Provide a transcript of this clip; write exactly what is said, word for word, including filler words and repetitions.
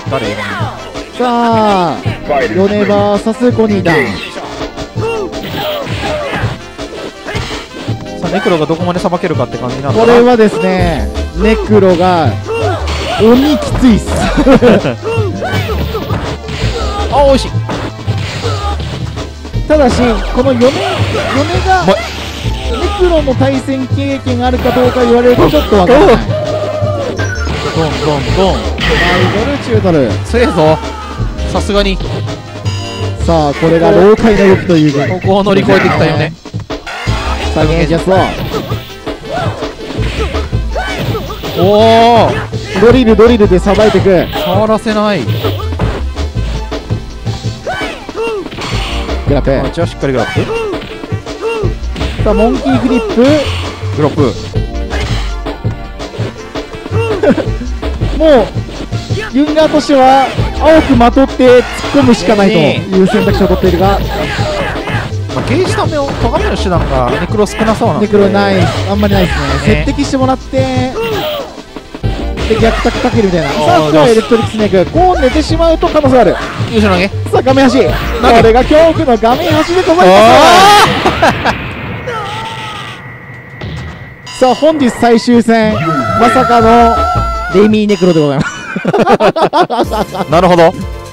誰？ さあヨネバーサスコニーだ。 さあネクロがどこまでさばけるかって感じなんだな。 これはですねネクロが鬼きついっすあ、おいしい。 ただしこのヨネヨネがネクロの対戦経験があるかどうか言われるとちょっとわからない。 ドンドンドン。 マイドル中ドル。 強えぞさすがに。 さあこれが老快な動きというゲーム。 ここを乗り越えてきたよね。 さあゲージャスをおおドリルドリルでさばいていく。 触らせない。 グラップ。 あ、じゃあしっかりグラップ。 さあモンキーフリップ。 グロップ。 もうユンガーとしては青くまとって突っ込むしかないという選択肢を取っているが、 まあ、ゲージためを咎める手段がネクロ少なそうなんで。 ネクロないあんまりないですね。 ね接敵してもらってで逆タクかけるみたいな。 あーさあここはエレクトリックスネークこう寝てしまうと可能性ある。 優勝投げ。 さあ画面端、これが恐怖の画面端でございます。さあ本日最終戦まさかのレミーネクロでございますなるほど。